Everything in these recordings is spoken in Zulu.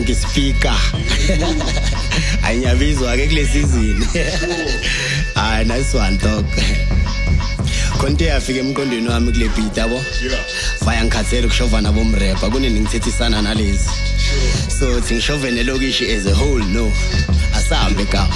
monkey speaker. Anyabizwa ke kule season. Ah, nice one dog. Konke yafika emqondweni wami kule beat yabo. Faya ngikhathele ukushovana bomrapper kunini ngithethisana nalezi. So ngishovene lokishi as a whole no. Asambe ka.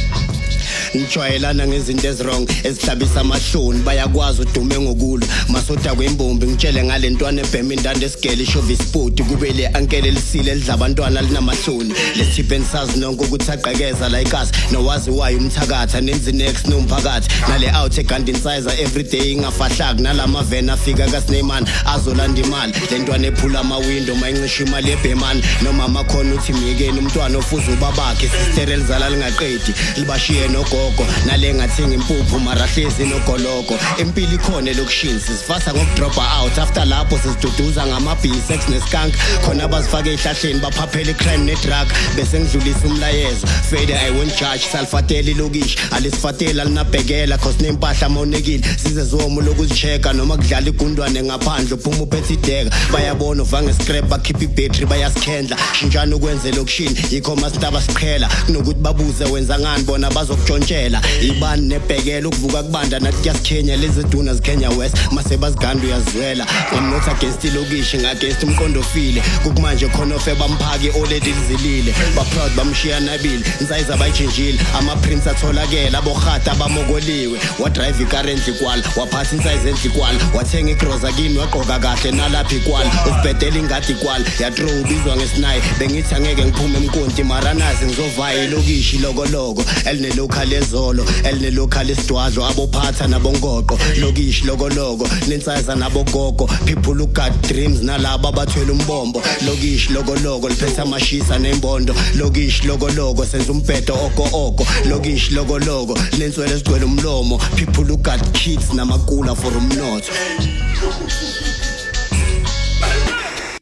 Ngijwayelana ngezinto ezwrong ezihlabisa amahloni bayakwazi udume ngokulo masoda kwembombi ngitshele ngalentwana ebhema indanda esigele ishova isipoti kube le ankele lisile elidla abantwana linamahloni lesiphen sazi nonke ukuthi aqhekeza la ikasi nowazi wayo umthakatha nenzi next nomphakathi nale out egandi insizer everyday ingafahlaki nalama vena afika kaSneyman azolanda imali lentwana ephula ama window mayincisha imali ebhemani noma amakhona uthi myekeni umntwana ofuza ubabakhe sister elizala lingaqedi libashiye nogogo nale ngathenga impuphu marahlezi nogoloko impilo ikhona lokushini sisifasa ngokudrop out after lapho sisiduduza ngama B6 neskank khona abazifake ehlahleni baphaphela icrime nedrug bese ngidlulisa umlayezo fade I won't judge salfateli lokishi alisifatela linabhekela cause nempahla monekile sizezomo lokuzicheka noma kudlala igundwane ngaphandle uphuma uphethe ideka bayabona uvange scrap bakhipha ibattery bayasikhendla shinjana ukwenze lokushini yikho masitaba siqhela kunokuthi babuze wenza ngani bona bazokutshontshela ibani nebhekela ukuvuka kubanda nathi kuyasikhenya lezi duna zikhenya west mase baziganda uyazwela I'm not against ilokishi ngagainst umqondo ofile kukumanje khona ofe bamphaki already lizilile ba proud bamshiya nabili insize abayichinjile ama prince atholakela abokhata abamokoliwe wa drive icurrently kwala waphatha insize endli kwala wathenga igroza kini waqoka kahle nalaphi kwala usibhedela ingadi kwala yathrow ubizwa ngesinayi bengithi angeke ngiphume emkonti maranazi ngizovaya ilokishi lokoloko eline local ezolo eline local isidwadlo abophatha nabongoqo lokishi lokoloko nensize nabogogo people who got dreams nalabo abathwele umbombo lokishi lokoloko liphethe amashisa nembondo lokishi lokoloko senza umbhedo oko lokishi lokoloko lenswele esigcwele umlomo people who got kids namakula for umnotho